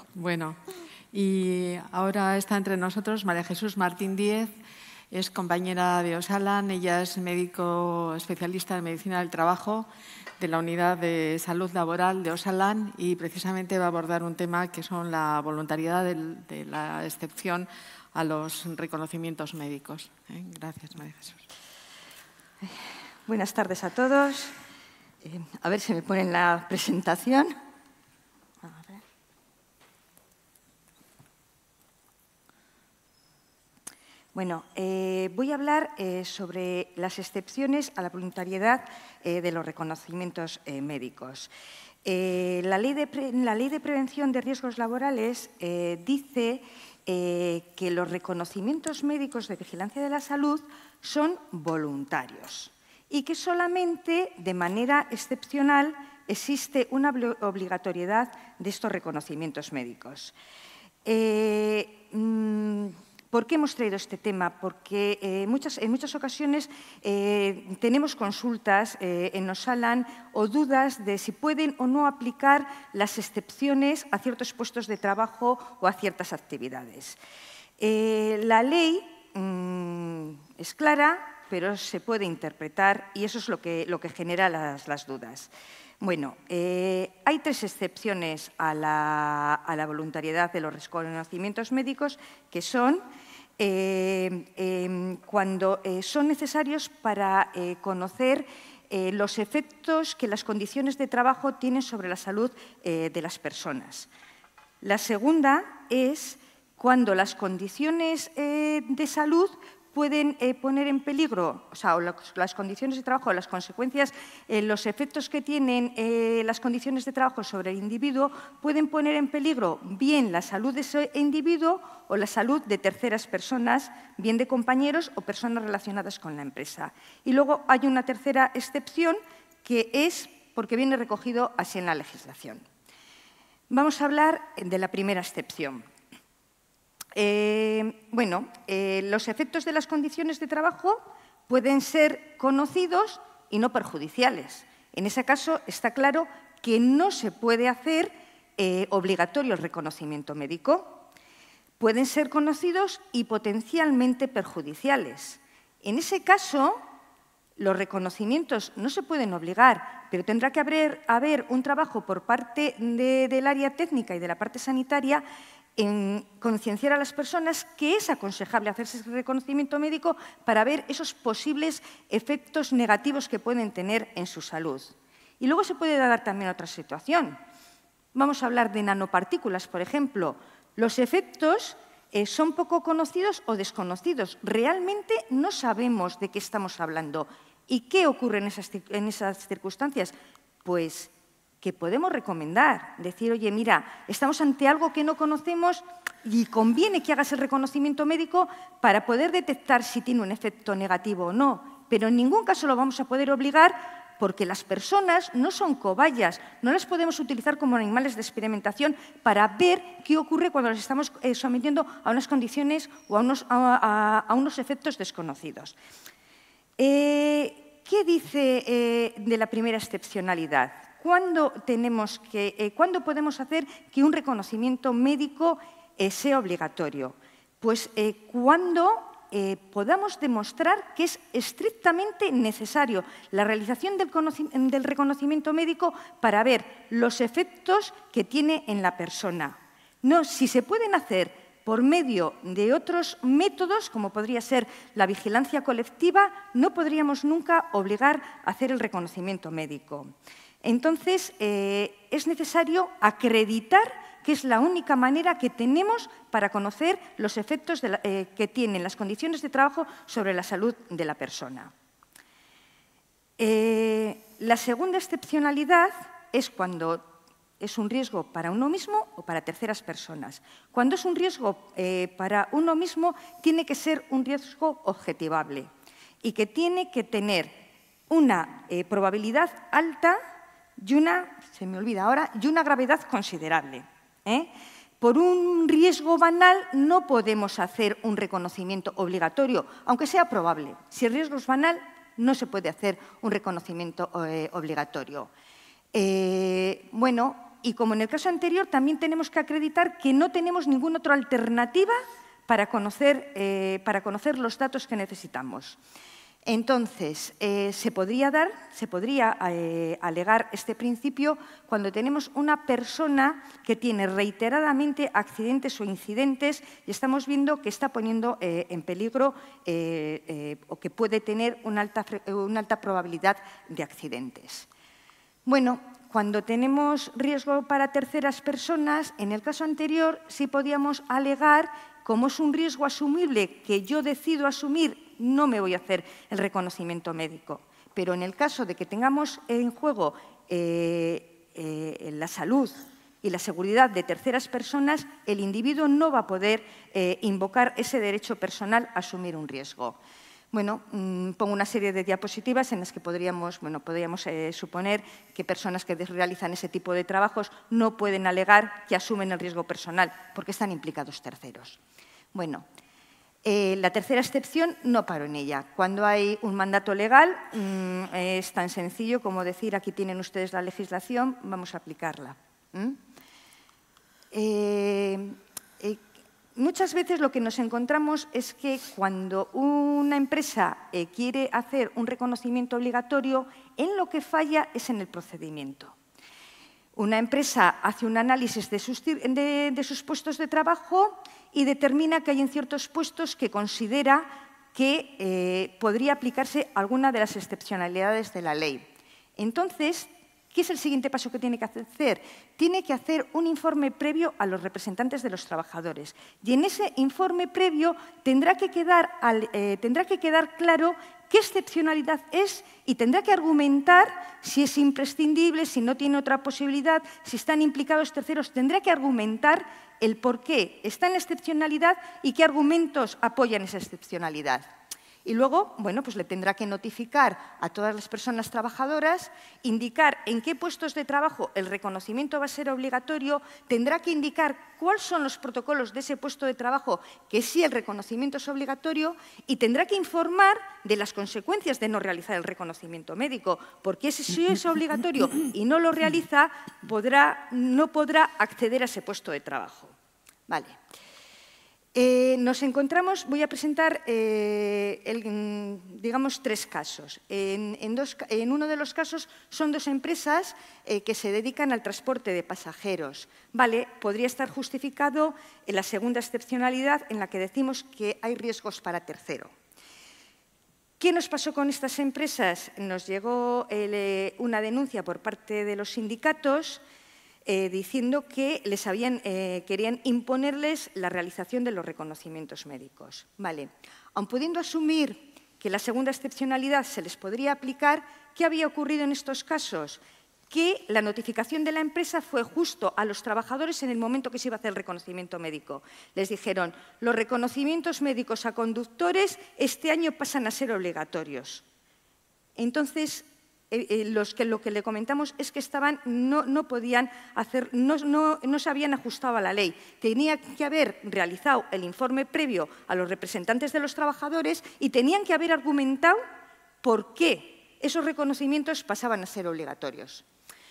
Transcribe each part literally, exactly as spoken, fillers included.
Bueno, y ahora está entre nosotros María Jesús Martín Díez, es compañera de Osalan, ella es médico especialista en medicina del trabajo de la Unidad de Salud Laboral de Osalan y precisamente va a abordar un tema que son la voluntariedad del, de la excepción a los reconocimientos médicos. ¿Eh? Gracias, María Jesús. Buenas tardes a todos. Eh, a ver si me ponen la presentación. A ver. Bueno, eh, voy a hablar eh, sobre las excepciones a la voluntariedad eh, de los reconocimientos eh, médicos. Eh, la, ley de pre, la Ley de Prevención de Riesgos Laborales eh, dice eh, que los reconocimientos médicos de vigilancia de la salud son voluntarios y que solamente de manera excepcional existe una obligatoriedad de estos reconocimientos médicos. Eh, mmm, ¿Por qué hemos traído este tema? Porque eh, muchas, en muchas ocasiones eh, tenemos consultas eh, en Osalan o dudas de si pueden o no aplicar las excepciones a ciertos puestos de trabajo o a ciertas actividades. Eh, la ley mmm, es clara, pero se puede interpretar y eso es lo que, lo que genera las, las dudas. Bueno, eh, hay tres excepciones a la, a la voluntariedad de los reconocimientos médicos que son eh, eh, cuando eh, son necesarios para eh, conocer eh, los efectos que las condiciones de trabajo tienen sobre la salud eh, de las personas. La segunda es cuando las condiciones eh, de salud pueden eh, poner en peligro, o sea, o las condiciones de trabajo, las consecuencias, eh, los efectos que tienen eh, las condiciones de trabajo sobre el individuo pueden poner en peligro bien la salud de ese individuo o la salud de terceras personas, bien de compañeros o personas relacionadas con la empresa. Y luego hay una tercera excepción que es porque viene recogido así en la legislación. Vamos a hablar de la primera excepción. Eh, bueno, eh, los efectos de las condiciones de trabajo pueden ser conocidos y no perjudiciales. En ese caso está claro que no se puede hacer eh, obligatorio el reconocimiento médico. Pueden ser conocidos y potencialmente perjudiciales. En ese caso, los reconocimientos no se pueden obligar, pero tendrá que haber, haber un trabajo por parte de, del área técnica y de la parte sanitaria en concienciar a las personas que es aconsejable hacerse ese reconocimiento médico para ver esos posibles efectos negativos que pueden tener en su salud. Y luego se puede dar también otra situación. Vamos a hablar de nanopartículas, por ejemplo. Los efectos eh, son poco conocidos o desconocidos. Realmente no sabemos de qué estamos hablando. ¿Y qué ocurre en esas, en esas circunstancias? Pues que podemos recomendar, decir, oye, mira, estamos ante algo que no conocemos y conviene que hagas el reconocimiento médico para poder detectar si tiene un efecto negativo o no, pero en ningún caso lo vamos a poder obligar porque las personas no son cobayas, no las podemos utilizar como animales de experimentación para ver qué ocurre cuando las estamos eh, sometiendo a unas condiciones o a unos, a, a, a unos efectos desconocidos. Eh, ¿Qué dice eh, de la primera excepcionalidad? ¿Cuándo, tenemos que, eh, ¿Cuándo podemos hacer que un reconocimiento médico eh, sea obligatorio? Pues eh, cuando eh, podamos demostrar que es estrictamente necesario la realización del, del reconocimiento médico para ver los efectos que tiene en la persona. No, si se pueden hacer por medio de otros métodos, como podría ser la vigilancia colectiva, no podríamos nunca obligar a hacer el reconocimiento médico. Entonces, eh, es necesario acreditar que es la única manera que tenemos para conocer los efectos de la, eh, que tienen las condiciones de trabajo sobre la salud de la persona. Eh, la segunda excepcionalidad es cuando es un riesgo para uno mismo o para terceras personas. Cuando es un riesgo eh, para uno mismo, tiene que ser un riesgo objetivable y que tiene que tener una eh, probabilidad alta y una, se me olvida ahora, y una gravedad considerable. ¿eh? Por un riesgo banal no podemos hacer un reconocimiento obligatorio, aunque sea probable. Si el riesgo es banal, no se puede hacer un reconocimiento eh, obligatorio. Eh, bueno, y como en el caso anterior, también tenemos que acreditar que no tenemos ninguna otra alternativa para conocer, eh, para conocer los datos que necesitamos. Entonces, eh, se podría dar, se podría eh, alegar este principio cuando tenemos una persona que tiene reiteradamente accidentes o incidentes y estamos viendo que está poniendo eh, en peligro eh, eh, o que puede tener una alta, una alta probabilidad de accidentes. Bueno, cuando tenemos riesgo para terceras personas, en el caso anterior sí podíamos alegar, como es un riesgo asumible que yo decido asumir, no me voy a hacer el reconocimiento médico. Pero en el caso de que tengamos en juego eh, eh, la salud y la seguridad de terceras personas, el individuo no va a poder eh, invocar ese derecho personal a asumir un riesgo. Bueno, mmm, pongo una serie de diapositivas en las que podríamos, bueno, podríamos eh, suponer que personas que realizan ese tipo de trabajos no pueden alegar que asumen el riesgo personal porque están implicados terceros. Bueno, eh, la tercera excepción no paro en ella. Cuando hay un mandato legal mmm, es tan sencillo como decir aquí tienen ustedes la legislación, vamos a aplicarla. ¿Mm? Eh, eh, Muchas veces lo que nos encontramos es que cuando una empresa eh, quiere hacer un reconocimiento obligatorio, en lo que falla es en el procedimiento. Una empresa hace un análisis de sus, de, de sus puestos de trabajo y determina que hay en ciertos puestos que considera que eh, podría aplicarse alguna de las excepcionalidades de la ley. Entonces, ¿qué es el siguiente paso que tiene que hacer? Tiene que hacer un informe previo a los representantes de los trabajadores. Y en ese informe previo tendrá que quedar, al, eh, tendrá que quedar claro qué excepcionalidad es y tendrá que argumentar si es imprescindible, si no tiene otra posibilidad, si están implicados terceros. Tendrá que argumentar el por qué está en la excepcionalidad y qué argumentos apoyan esa excepcionalidad. Y luego, bueno, pues le tendrá que notificar a todas las personas trabajadoras, indicar en qué puestos de trabajo el reconocimiento va a ser obligatorio, tendrá que indicar cuáles son los protocolos de ese puesto de trabajo que sí el reconocimiento es obligatorio y tendrá que informar de las consecuencias de no realizar el reconocimiento médico, porque si es obligatorio y no lo realiza, podrá, no podrá acceder a ese puesto de trabajo. Vale. Eh, nos encontramos, voy a presentar, eh, el, digamos, tres casos. En, en, dos, en uno de los casos son dos empresas eh, que se dedican al transporte de pasajeros. Vale, podría estar justificado en la segunda excepcionalidad en la que decimos que hay riesgos para tercero. ¿Qué nos pasó con estas empresas? Nos llegó el, eh, una denuncia por parte de los sindicatos Eh, diciendo que les habían, eh, querían imponerles la realización de los reconocimientos médicos. Vale. Aun pudiendo asumir que la segunda excepcionalidad se les podría aplicar, ¿qué había ocurrido en estos casos? Que la notificación de la empresa fue justo a los trabajadores en el momento que se iba a hacer el reconocimiento médico. Les dijeron, los reconocimientos médicos a conductores este año pasan a ser obligatorios. Entonces, Eh, los que, lo que le comentamos es que estaban, no, no podían hacer, no, no, no se habían ajustado a la ley. Tenía que haber realizado el informe previo a los representantes de los trabajadores y tenían que haber argumentado por qué esos reconocimientos pasaban a ser obligatorios.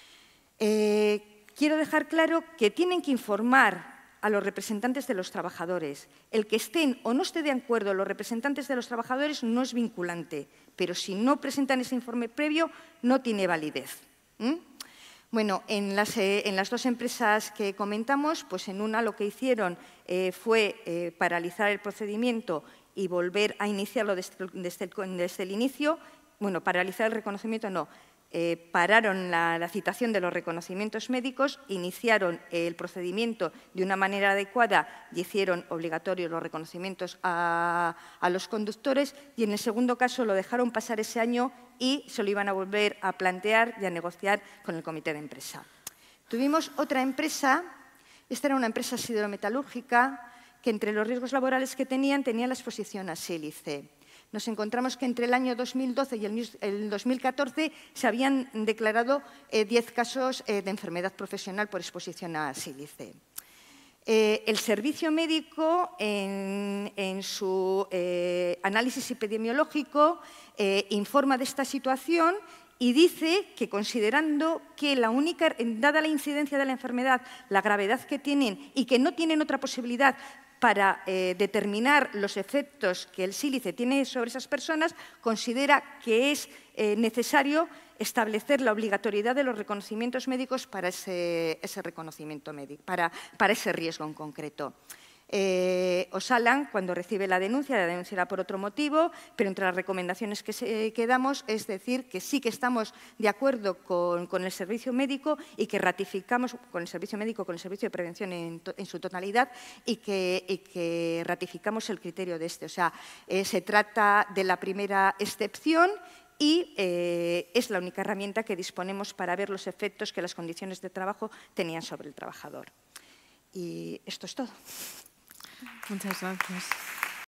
Eh, quiero dejar claro que tienen que informar a los representantes de los trabajadores. El que estén o no esté de acuerdo los representantes de los trabajadores no es vinculante, pero si no presentan ese informe previo no tiene validez. ¿Mm? Bueno, en las, eh, en las dos empresas que comentamos, pues en una lo que hicieron eh, fue eh, paralizar el procedimiento y volver a iniciarlo desde, desde, el, desde el inicio. Bueno, paralizar el reconocimiento no. Eh, pararon la, la citación de los reconocimientos médicos, iniciaron el procedimiento de una manera adecuada y hicieron obligatorios los reconocimientos a, a los conductores y en el segundo caso lo dejaron pasar ese año y se lo iban a volver a plantear y a negociar con el comité de empresa. Tuvimos otra empresa, esta era una empresa siderometalúrgica que entre los riesgos laborales que tenían tenía la exposición a sílice. Nos encontramos que entre el año dos mil doce y el dos mil catorce se habían declarado eh, diez casos eh, de enfermedad profesional por exposición a sílice. Eh, el servicio médico, en, en su eh, análisis epidemiológico, eh, informa de esta situación y dice que considerando que la única, dada la incidencia de la enfermedad, la gravedad que tienen y que no tienen otra posibilidad para eh, determinar los efectos que el sílice tiene sobre esas personas, considera que es eh, necesario establecer la obligatoriedad de los reconocimientos médicos para ese, ese reconocimiento médico, para, para ese riesgo en concreto. Eh, Osalan, cuando recibe la denuncia, la denunciará por otro motivo, pero entre las recomendaciones que, se, que damos es decir que sí que estamos de acuerdo con, con el servicio médico y que ratificamos con el servicio médico, con el servicio de prevención en, to, en su totalidad y que, y que ratificamos el criterio de este. O sea, eh, se trata de la primera excepción y eh, es la única herramienta que disponemos para ver los efectos que las condiciones de trabajo tenían sobre el trabajador. Y esto es todo. Muchas gracias.